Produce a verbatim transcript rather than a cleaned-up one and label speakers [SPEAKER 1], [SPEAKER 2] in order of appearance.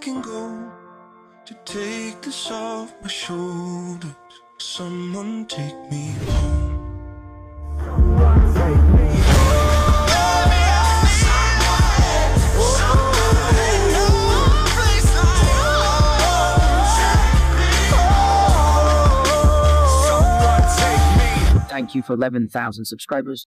[SPEAKER 1] can go to take this off my shoulders. Someone take me home.
[SPEAKER 2] Thank you for eleven thousand subscribers.